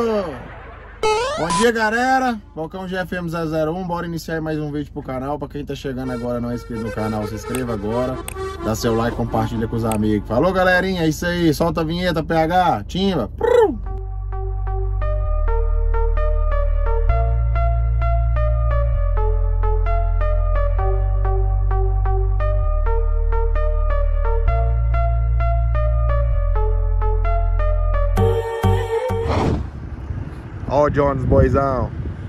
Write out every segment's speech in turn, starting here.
Bom dia, galera. Balcão GFM 001. Bora iniciar mais um vídeo pro canal. Pra quem tá chegando agora, não é inscrito no canal, se inscreva agora. Dá seu like, compartilha com os amigos. Falou, galerinha, é isso aí. Solta a vinheta, PH. Timba. Ó o Jones, boizão.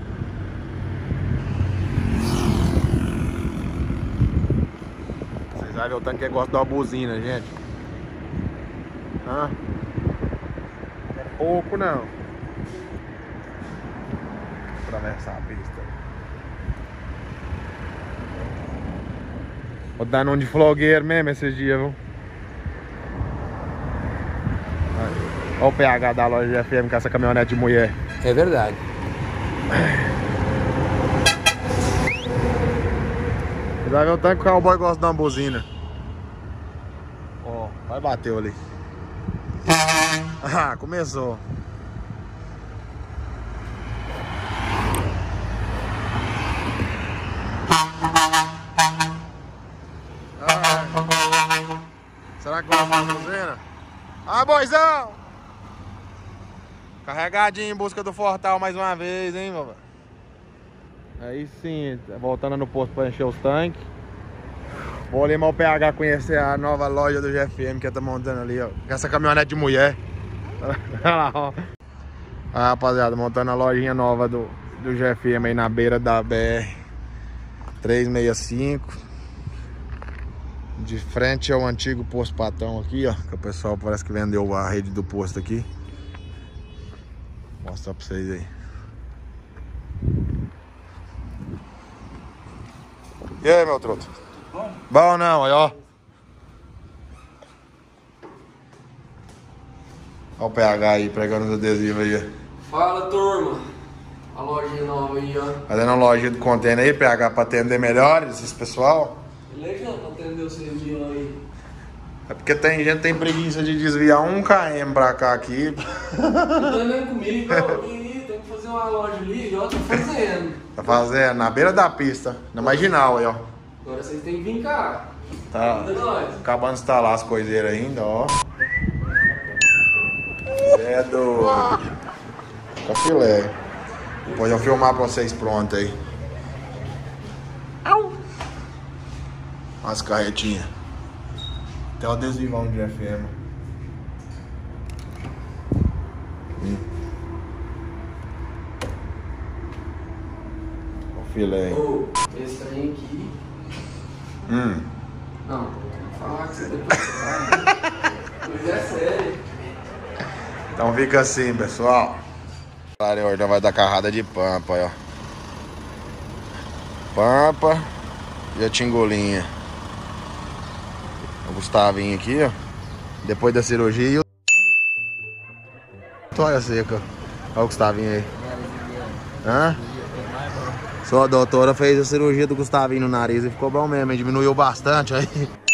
Vocês vão ver o tanque que gosta de uma buzina, gente. Hã? É pouco, não. Vou atravessar a pista. Vou dar num de flogueiro mesmo esses dias, viu? Olha o PH da loja FM com essa caminhonete de mulher. É verdade. Você vai ver o tanque que o cowboy gosta de uma buzina. Ó, vai bater ali. Ah, começou. Ah, será que vai uma buzina? Ah, boizão! Carregadinho em busca do Fortal mais uma vez, hein, vovó? Aí sim, voltando no posto para encher os tanques. Vou ali mal o PH conhecer a nova loja do GFM que tá montando ali, ó. Com essa caminhonete de mulher. Olha lá, ó. Ah, rapaziada, montando a lojinha nova do GFM aí na beira da BR 365. De frente ao antigo posto Patão aqui, ó. Que o pessoal parece que vendeu a rede do posto aqui. Vou mostrar pra vocês aí. E aí, meu truto? Bom? Bom não, aí ó. Olha o PH aí, pregando os adesivos aí. Fala, turma. A lojinha nova aí, ó. Fazendo uma lojinha do container aí, PH, pra atender melhores esse pessoal. Legal pra atender o serviço aí. É porque tem gente que tem preguiça de desviar 1 km pra cá aqui. Não é comigo, tem que fazer uma loja ali, ó, tô fazendo. Tá fazendo, na beira da pista, na marginal aí, ó. Agora vocês têm que vir cá. Tá acabando de instalar as coiseiras ainda, ó. É do... Tá filé. Depois eu filmar pra vocês pronto aí. As carretinhas. Tem o adesivão de FM. O filé. Ô, esse trem aqui. Não, vou falar que você depois vai. Pois é sério. Então fica assim, pessoal. Hoje vai dar carrada de pampa, ó. Pampa e a tingolinha. O Gustavinho aqui, ó. Depois da cirurgia e o... Toalha seca. Olha o Gustavinho aí. Hã? Só a doutora fez a cirurgia do Gustavinho no nariz e ficou bom mesmo, hein? Diminuiu bastante aí.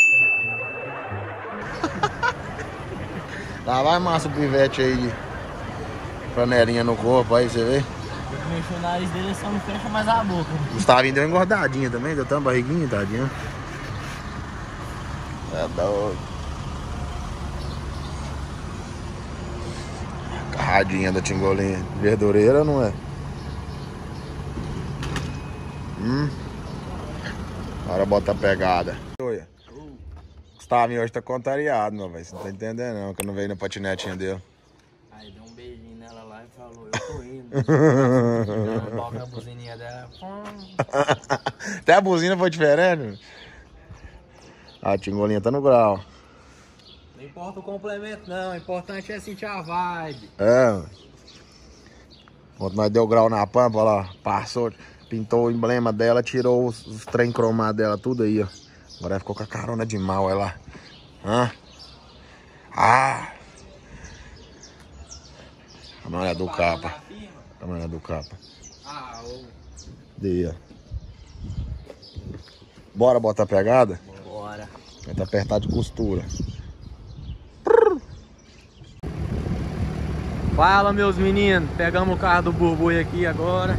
Lá vai massa o pivete aí de flanelinha no corpo aí, você vê? Mexeu o nariz dele, só não fecha mais a boca. Gustavinho deu uma engordadinha também, deu até uma barriguinha, tadinho. É doido. Carradinha da tingolinha. Verdureira, não é? Agora bota a pegada. Oi. Gustavinho hoje tá contrariado, meu velho. Você não tá entendendo não, que eu não veio na patinetinha dele. Aí deu um beijinho nela lá e falou, eu tô indo. Toca a buzininha dela. Até a buzina foi diferente. A tingolinha tá no grau. Não importa o complemento não, o importante é sentir a vibe. É. Quando nós deu grau na pampa, olha lá, passou, pintou o emblema dela, tirou os trem cromados dela, tudo aí, ó. Agora ficou com a carona de mal, olha lá. Hã? Ah! A mulher do capa. A mulher do capa. Dia. Bora botar a pegada? Bora. Vai tá apertado de costura. Fala, meus meninos. Pegamos o carro do Burbuia aqui agora.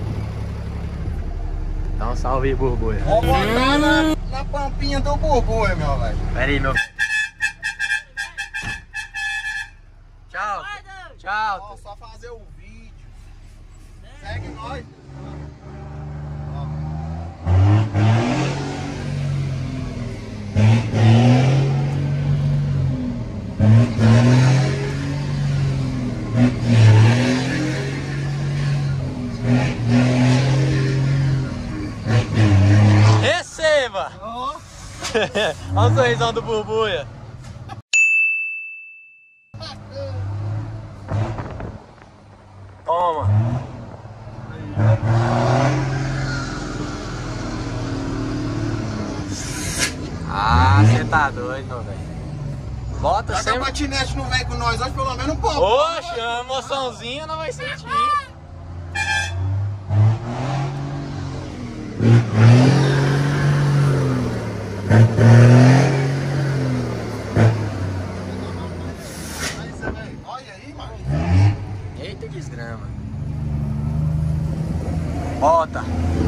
Dá um salve aí, Burbuia. Vou botar na pampinha do Burbuia, meu velho. Pera aí, meu. Tchau. Tchau. Ó, só fazer o vídeo. Segue nós. Receba! Olha o sorrisão do Burbuia. Toma. Ah, você tá doido, meu velho. Bota Já que sempre. a patinete não vem com nós hoje, pelo menos um pouco. Oxe, uma emoçãozinha não vai sentir. Olha aí, mano. Eita desgrama. Bota.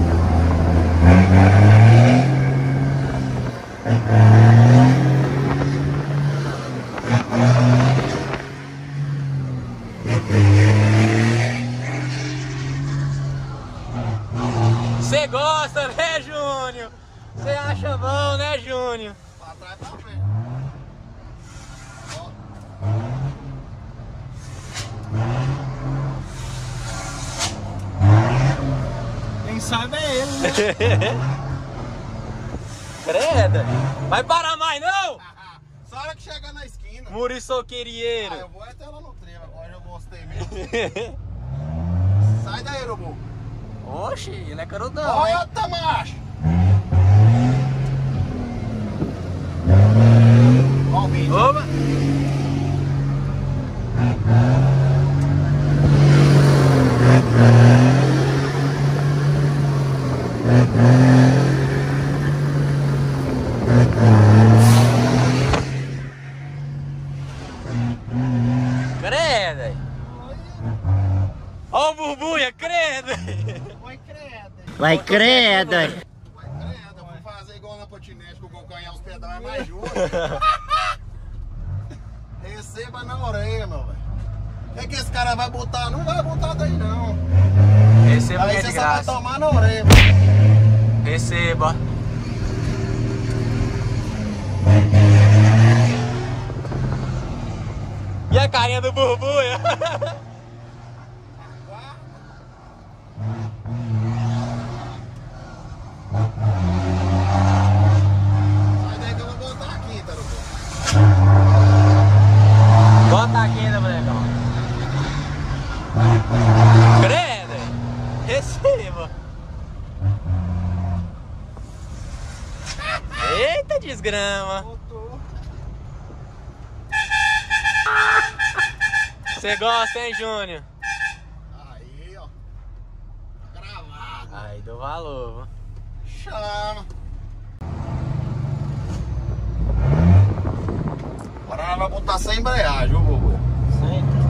Você gosta, né, Júnior? Você acha bom, né, Júnior? Pra trás pra frente. Quem sabe é ele, né? Creda. Vai parar mais não? Só hora que chegar na esquina. Muriçoquerieiro. Eu vou até lá no trevo, agora eu gostei mesmo. Sai daí, Urubu. Oxi, ele é carudão, hein? Bota, macho. Ó o vídeo. Opa! Creda! Ó o Burbuia, creda! Vai credo. Vai creda! Vai credo, eu vou fazer igual na patinete, com o calcanhar os pedais é mais justo. Receba na orelha, meu velho. O que esse cara vai botar? Não vai botar daí não. Receba Aí que é você de só vai graça. tomar na orelha, mano. Receba. E a carinha do Burbuia? Sai daí que eu vou botar aqui, tá, Urubu? Bota aqui ainda, molecão. Creda! Receba! Eita desgrama! Botou. Você gosta, hein, Júnior? Aí, ó. Tá gravado. Aí do valor. Chama. Agora nós vamos botar sem embreagem, viu, Bubu? Sempre.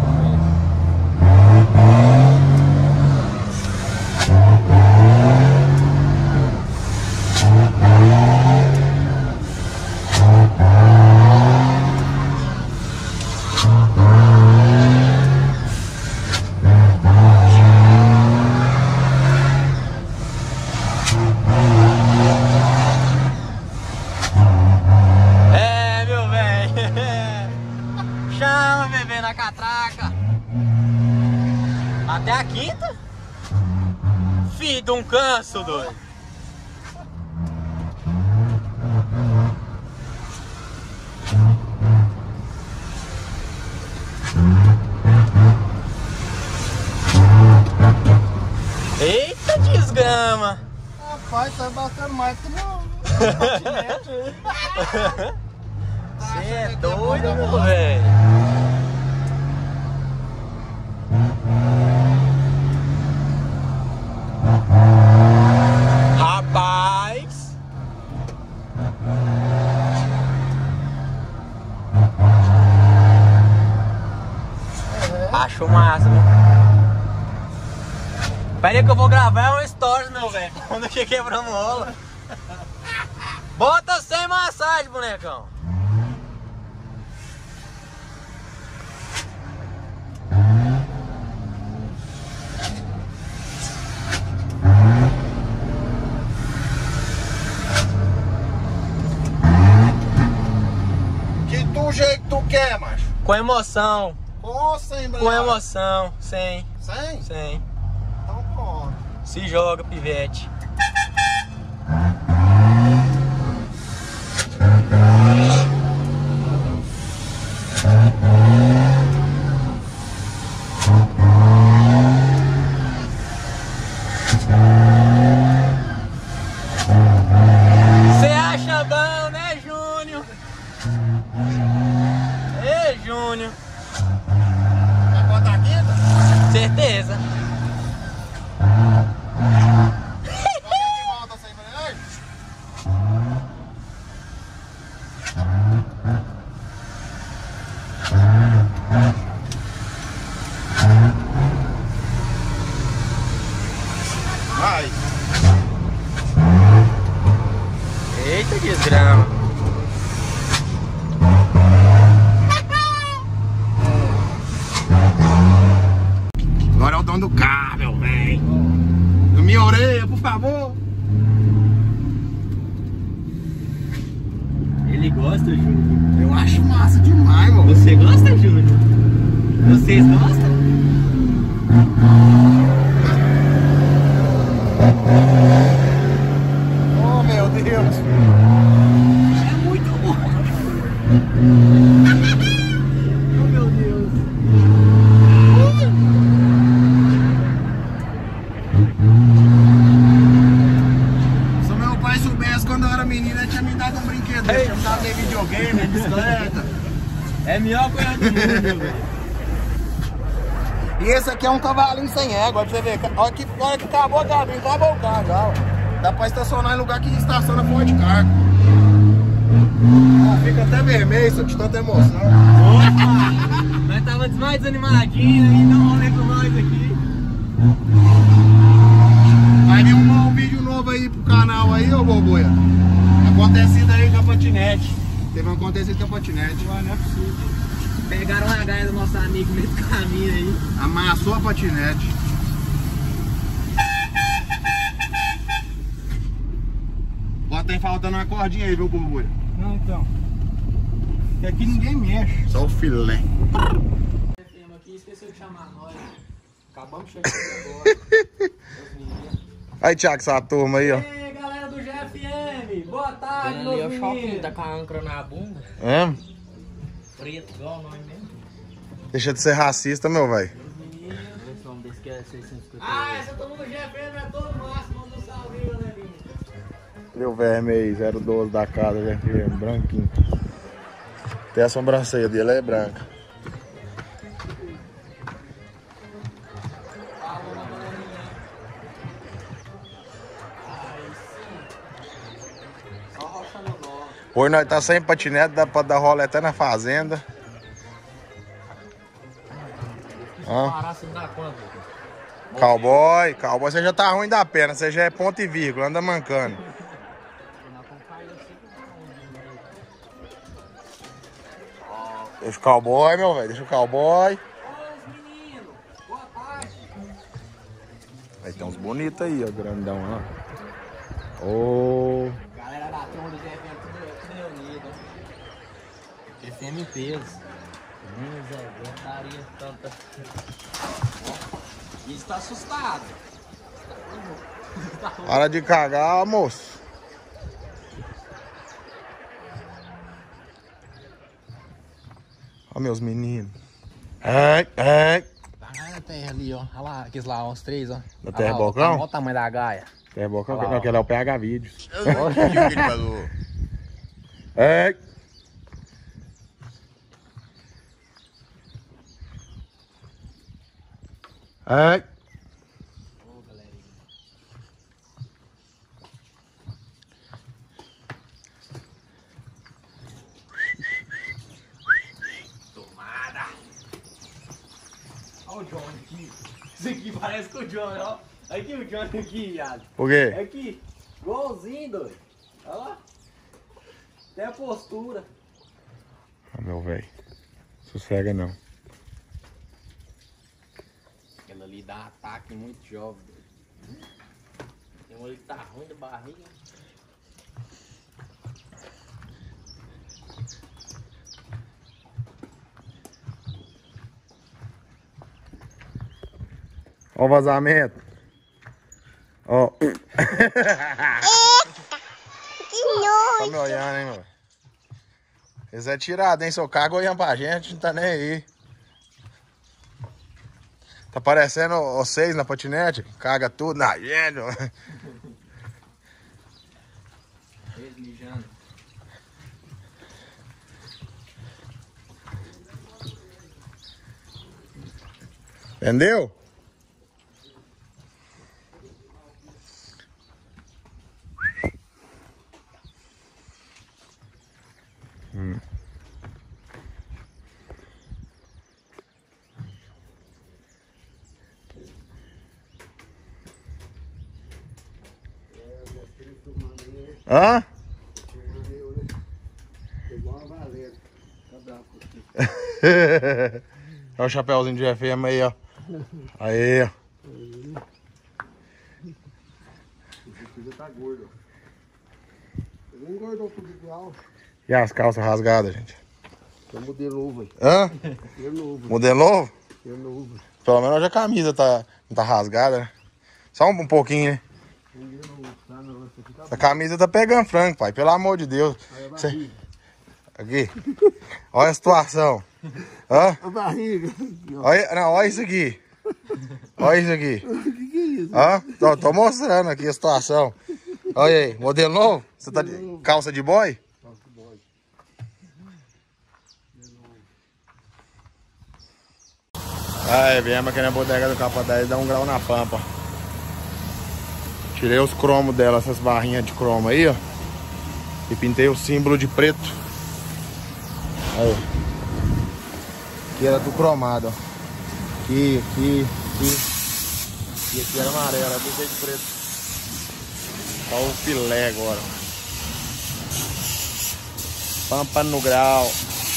É, meu velho. Chama, bebê, na catraca. Até a quinta? Filho de um canso, doido. Eita desgrama. Rapaz, tá batendo mais que no patinete. Você é doido, meu velho. Rapaz. Pera aí que eu vou gravar um stories, meu velho. Quando que quebramos rola. Bota sem massagem, bonecão. Que do jeito que tu quer, macho? Com emoção. Com ou sem, Com emoção. Sem. Sem? Sem. Então pronto. Se joga, pivete. Você acha bom, né, Júnior? Ei, Júnior. Vai botar a quinta? Certeza. Volta sem embreagem? Vai. Eita, desgrama. Agora é o dono do carro, meu velho. Na minha orelha, por favor. Ele gosta, Júnior. Eu acho massa demais, mano. Você gosta, Júnior? Vocês gostam? Oh, meu Deus. É muito bom. Oh, meu Deus. Se o meu pai soubesse quando eu era menino, ele tinha me dado um brinquedo. Ele tinha me dado videogame, bicicleta. É melhor coisa do mundo, velho. E esse aqui é um cavalinho sem égua, pra você ver. Olha que acabou a cabine, acabou o carro já, ó. Dá pra estacionar em lugar que estaciona fora de carga. Ó, fica até vermelho, isso de tanta emoção. Opa! Nós tava mais desanimadinhos e dá um rolê com nós aqui. Vai vir um vídeo novo aí pro canal aí, ô Boboia. Acontecido aí com a patinete. Teve um acontecido com a patinete. Não é possível. Pegaram a gaia do nosso amigo no meio do caminho aí. Amassou a patinete. Ó, tem faltando uma cordinha aí, viu, Boboia? Não, então. E aqui ninguém mexe. Só o filé. Aqui esqueceu de chamar nós. Acabamos de chegar aqui agora. Aí, Thiago, essa turma aí, ó. E aí, galera do GFM. Boa tarde, meus meninos. Shopping tá com a âncora na bunda. É? Preto, igual nós mesmo. Deixa de ser racista, meu velho. Vamos ver se é 650. Ah, essa turma do GFM é todo máximo. Manda um salve, galerinha. Olha o verme aí, 012 da casa, GFM, branquinho. Até a sobrancelha dele é branca. Hoje nós tá sem patinete, dá pra dar rola até na fazenda. Cowboy, você já tá ruim da perna, você já é ponto e vírgula, anda mancando. Deixa o cowboy, meu velho, deixa o cowboy. Aí tem uns bonitos aí, ó, grandão lá. Ô. Galera da turma do GFM, tudo reunido. GFM em peso. Zé, aguentaria tanta. Isso tá assustado. Hora de cagar, moço. Ó meus meninos. Ai. Vai na terra ali, ó. Olha lá, aqueles lá, uns três, ó. Na terra balcão? Olha o tamanho da gaia. Terra balcão? Não, aquele é o PH Vídeos. Eu não entendi o que ele falou. Ai. Ai. Ô, galerinha. Tomada. Olha o John aqui. Isso aqui parece com o John, ó. Aqui o Johnny aqui, viado. Por quê? Aqui, igualzinho, doido. Olha lá. Até a postura. Ah, meu velho. Sossega não. Aquela ali dá ataque muito jovem, doido. Tem um ali que tá ruim da barriga. Ó o vazamento. Ó. Tá me olhando, hein, meu? Eles é tirado, hein? Seu cargo olhando pra gente, não tá nem aí. Tá parecendo vocês na patinete? Caga tudo na gente. Eles mijando. Entendeu? Hã? Olha o chapéuzinho de GFM aí, ó. Aí, ó. Tá gordo. Ele engordou tudo igual. E as calças rasgadas, gente? É um modelo novo aí. Hã? Modelo novo. Modelo novo? Modelo novo. Pelo menos hoje a camisa não tá rasgada, né? Só um pouquinho, né? Modelo novo. Tá não, essa aqui tá A camisa tá pegando frango, pai. Pelo amor de Deus. Aí a Cê- barriga. Aqui. Olha a situação. Hã? A barriga. Olha, não, olha isso aqui. Olha isso aqui. O que é isso? Hã? Tô mostrando aqui a situação. Olha aí, modelo novo? Você tá de calça de boy? Aí, viemos aqui na bodega do Capa 10 dar um grau na pampa. Tirei os cromos dela, essas barrinhas de cromo aí, ó. E pintei o símbolo de preto. Aí. Aqui era tudo cromado, ó. Aqui. E aqui era amarelo, eu pintei de preto. Só o filé agora. Pampa no grau.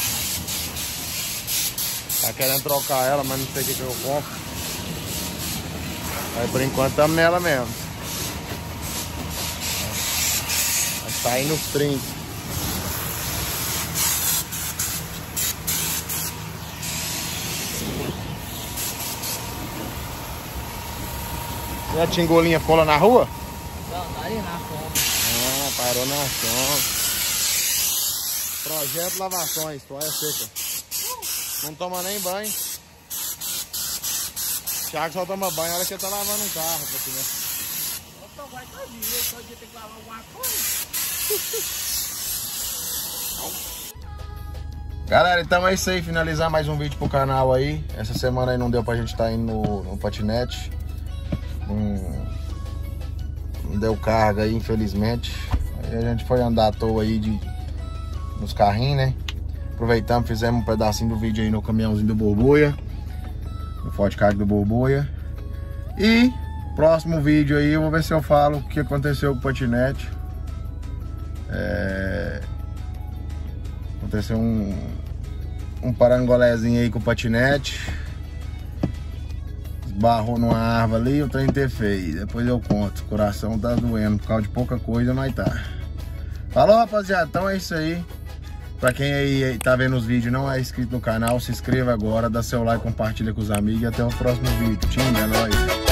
Tá querendo trocar ela, mas não sei o que eu compro. Aí por enquanto estamos nela mesmo. Tá aí nos 30. E a tingolinha ficou lá na rua? Não, tá aí na sombra. Ah, parou na sombra. Projeto Lavações, toalha seca. Não toma nem banho. Thiago só toma banho na hora que ele tá lavando um carro. Né? Opa, vai todo dia tem que lavar alguma coisa. Galera, então é isso aí, finalizar mais um vídeo pro canal aí. Essa semana aí não deu pra gente estar indo no patinete. Não deu carga aí, infelizmente. Aí a gente foi andar à toa aí nos carrinhos, né? Aproveitamos, fizemos um pedacinho do vídeo aí no caminhãozinho do Borbolha. No Forte Carga do Borbolha. E próximo vídeo aí eu vou ver se eu falo o que aconteceu com o patinete. Aconteceu um parangolézinho aí com o patinete. Esbarrou numa árvore ali, o trem ter feio. Depois eu conto, o coração tá doendo por causa de pouca coisa, mas tá. Falou, rapaziada, então é isso aí. Pra quem aí tá vendo os vídeos e não é inscrito no canal, se inscreva agora, dá seu like, compartilha com os amigos e até o próximo vídeo. Tchau, é nóis.